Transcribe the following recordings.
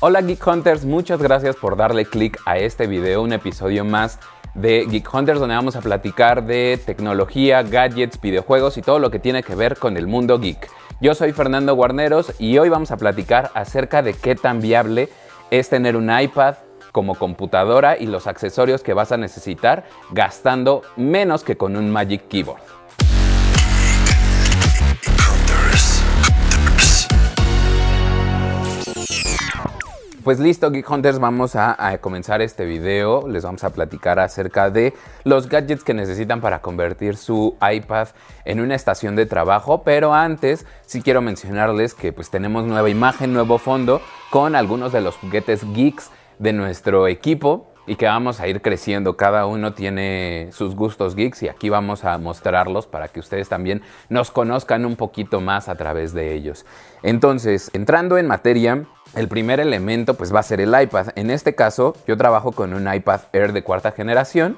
Hola Geek Hunters, muchas gracias por darle click a este video, un episodio más de Geek Hunters donde vamos a platicar de tecnología, gadgets, videojuegos y todo lo que tiene que ver con el mundo geek. Yo soy Fernando Guarneros y hoy vamos a platicar acerca de qué tan viable es tener un iPad como computadora y los accesorios que vas a necesitar gastando menos que con un Magic Keyboard. Pues listo, Geek Hunters, vamos a comenzar este video. Les vamos a platicar acerca de los gadgets que necesitan para convertir su iPad en una estación de trabajo. Pero antes, sí quiero mencionarles que pues tenemos nueva imagen, nuevo fondo con algunos de los juguetes geeks de nuestro equipo y que vamos a ir creciendo. Cada uno tiene sus gustos geeks y aquí vamos a mostrarlos para que ustedes también nos conozcan un poquito más a través de ellos. Entonces, entrando en materia, el primer elemento pues va a ser el iPad. En este caso, yo trabajo con un iPad Air de cuarta generación.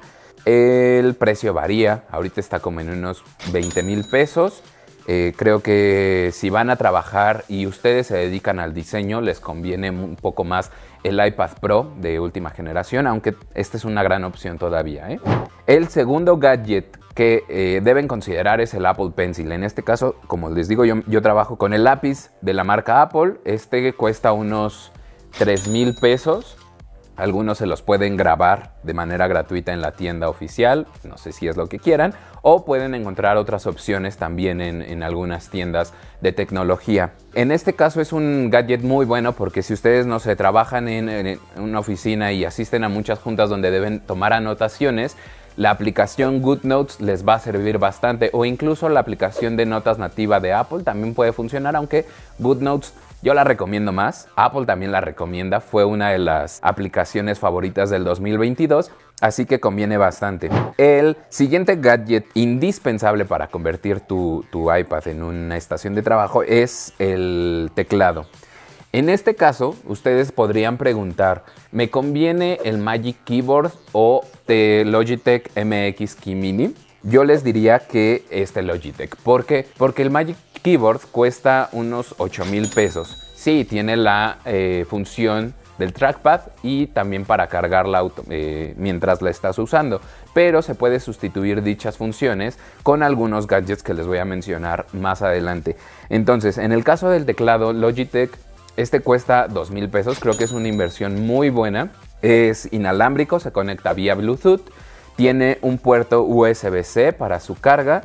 El precio varía, ahorita está como en unos 20,000 pesos. Creo que si van a trabajar y ustedes se dedican al diseño, les conviene un poco más el iPad Pro de última generación, aunque esta es una gran opción todavía, ¿eh? El segundo gadget que deben considerar es el Apple Pencil. En este caso, como les digo, yo trabajo con el lápiz de la marca Apple. Este cuesta unos 3,000 pesos. Algunos se los pueden grabar de manera gratuita en la tienda oficial, no sé si es lo que quieran, o pueden encontrar otras opciones también en algunas tiendas de tecnología. En este caso es un gadget muy bueno porque si ustedes, no sé, trabajan en una oficina y asisten a muchas juntas donde deben tomar anotaciones, la aplicación GoodNotes les va a servir bastante, o incluso la aplicación de notas nativa de Apple también puede funcionar, aunque GoodNotes yo la recomiendo más. Apple también la recomienda, fue una de las aplicaciones favoritas del 2022, así que conviene bastante. El siguiente gadget indispensable para convertir tu iPad en una estación de trabajo es el teclado. En este caso, ustedes podrían preguntar, ¿me conviene el Magic Keyboard o el Logitech MX Key Mini? Yo les diría que este Logitech. ¿Por qué? Porque el Magic Keyboard cuesta unos 8,000 pesos. Sí, tiene la función del trackpad y también para cargarla mientras la estás usando, pero se puede sustituir dichas funciones con algunos gadgets que les voy a mencionar más adelante. Entonces, en el caso del teclado Logitech, este cuesta 2,000 pesos, creo que es una inversión muy buena. Es inalámbrico, se conecta vía Bluetooth, tiene un puerto USB-C para su carga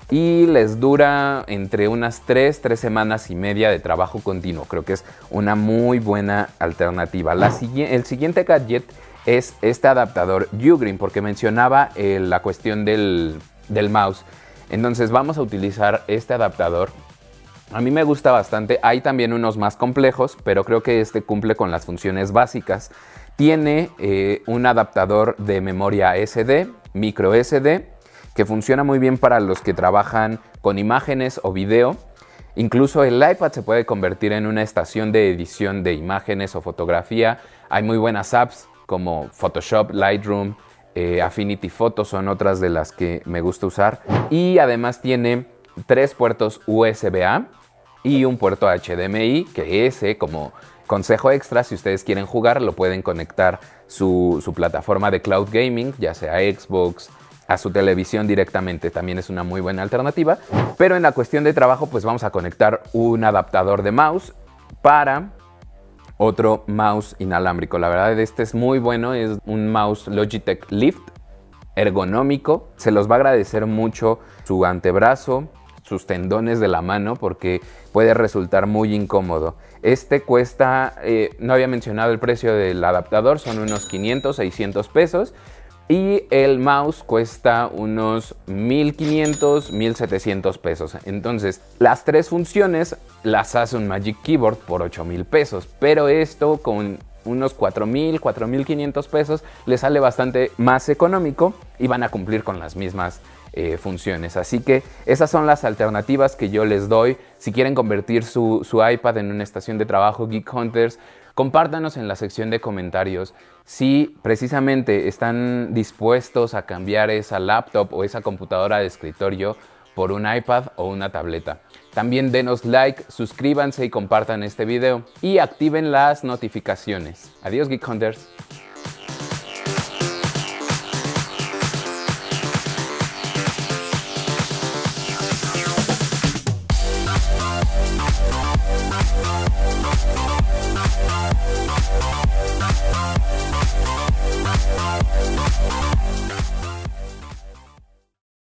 y les dura entre unas 3 semanas y media de trabajo continuo. Creo que es una muy buena alternativa. El siguiente gadget es este adaptador Ugreen, porque mencionaba la cuestión del mouse. Entonces vamos a utilizar este adaptador. A mí me gusta bastante, hay también unos más complejos, pero creo que este cumple con las funciones básicas. Tiene un adaptador de memoria SD, micro SD, que funciona muy bien para los que trabajan con imágenes o video. Incluso el iPad se puede convertir en una estación de edición de imágenes o fotografía. Hay muy buenas apps como Photoshop, Lightroom, Affinity Photo son otras de las que me gusta usar. Y además tiene 3 puertos USB-A y un puerto HDMI, que ese, como consejo extra, si ustedes quieren jugar, lo pueden conectar su plataforma de cloud gaming, ya sea Xbox, a su televisión directamente, también es una muy buena alternativa. Pero en la cuestión de trabajo, pues vamos a conectar un adaptador de mouse para otro mouse inalámbrico. La verdad, este es muy bueno, es un mouse Logitech Lift, ergonómico. Se los va a agradecer mucho su antebrazo, sus tendones de la mano, porque puede resultar muy incómodo. Este cuesta, no había mencionado el precio del adaptador, son unos 500, 600 pesos. Y el mouse cuesta unos 1,500, 1,700 pesos. Entonces, las 3 funciones las hace un Magic Keyboard por 8,000 pesos. Pero esto con unos 4,000, 4,500 pesos les sale bastante más económico y van a cumplir con las mismas funciones. Así que esas son las alternativas que yo les doy. Si quieren convertir su iPad en una estación de trabajo, Geek Hunters, compártanos en la sección de comentarios si precisamente están dispuestos a cambiar esa laptop o esa computadora de escritorio por un iPad o una tableta. También denos like, suscríbanse y compartan este video. Y activen las notificaciones. Adiós, Geek Hunters.